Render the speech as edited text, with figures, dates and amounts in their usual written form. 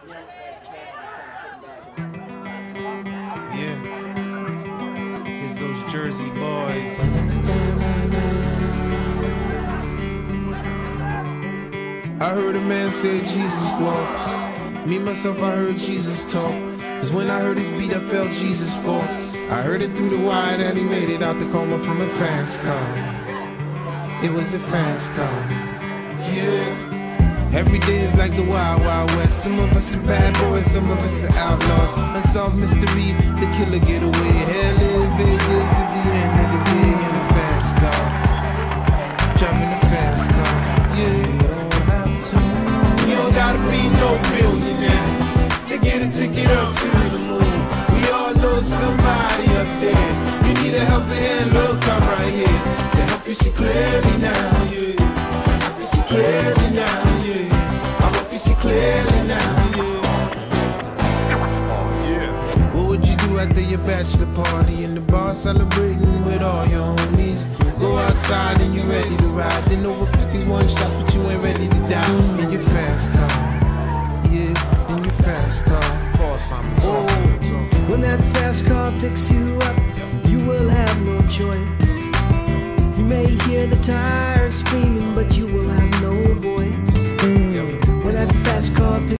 Yeah, it's those Jersey boys. I heard a man say Jesus walks. Me, myself, I heard Jesus talk. Cause when I heard his beat, I felt Jesus fall. I heard it through the wire that he made it out the coma from a fast car. It was a fast car. Yeah. Every day is like the Wild Wild West. Some of us are bad boys, some of us are outlaws. Unsolved mystery, the killer get away. Hell in Vegas at the end of the day in a fast car. Driving a fast car, yeah. You don't gotta be no billionaire to get a ticket up to the moon. We all know somebody up there. You need a helping hand, look, I'm right here to help you see clearly now, yeah. Help you see clearly now, yeah. I hope you see clearly now, yeah. What would you do after your bachelor party in the bar celebrating with all your homies? Go outside and you ready to ride. Then over 51 shots, but you ain't ready to die. In your fast car, yeah, in your fast car. Oh. When that fast car picks you up, you will have no choice. You may hear the tire